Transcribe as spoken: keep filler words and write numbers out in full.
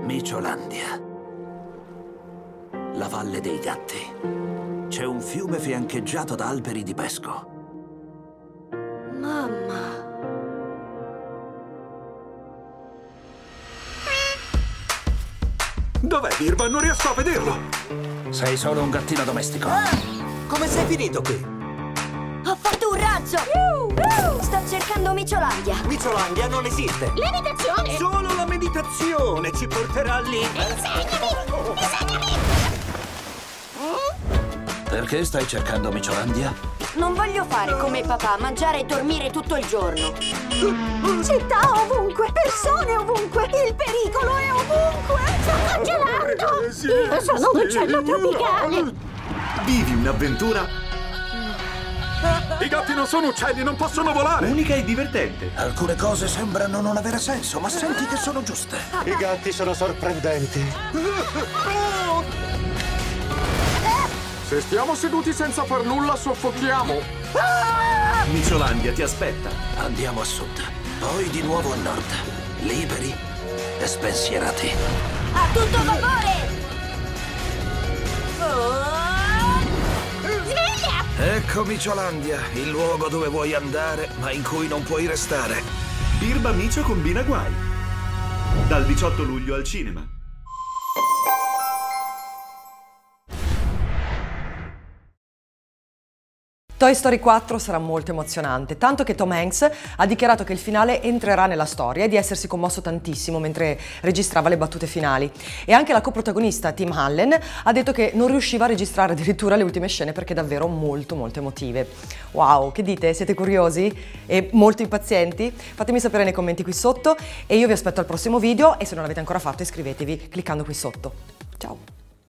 Miciolandia. La Valle dei Gatti. C'è un fiume fiancheggiato da alberi di pesco. Mamma. Dov'è Birba? Non riesco a vederlo! Sei solo un gattino domestico. Ah! Come sei finito qui? Ho fatto un razzo! Sto cercando Miciolandia. Miciolandia non esiste! Levitazione! Solo la meditazione ci porterà lì! Insegnami! Insegnami! Perché stai cercando Miciolandia? Non voglio fare come papà, mangiare e dormire tutto il giorno. Città ovunque, persone ovunque, il pericolo è ovunque! Sto congelando! Io sono un uccello tropicale! Vivi un'avventura? I gatti non sono uccelli, non possono volare! Unica e divertente. Alcune cose sembrano non avere senso, ma senti che sono giuste. I gatti sono sorprendenti! Se stiamo seduti senza far nulla, soffochiamo! Miciolandia ti aspetta. Andiamo a sud, poi di nuovo a nord. Liberi e spensierati. A tutto vapore! Oh! Sveglia! Ecco Miciolandia, il luogo dove vuoi andare, ma in cui non puoi restare. Birba Micio combina guai. Dal diciotto luglio al cinema. Toy Story quattro sarà molto emozionante, tanto che Tom Hanks ha dichiarato che il finale entrerà nella storia e di essersi commosso tantissimo mentre registrava le battute finali. E anche la coprotagonista Tim Allen ha detto che non riusciva a registrare addirittura le ultime scene perché davvero molto molto emotive. Wow, che dite? Siete curiosi? E molto impazienti? Fatemi sapere nei commenti qui sotto e io vi aspetto al prossimo video e se non l'avete ancora fatto iscrivetevi cliccando qui sotto. Ciao!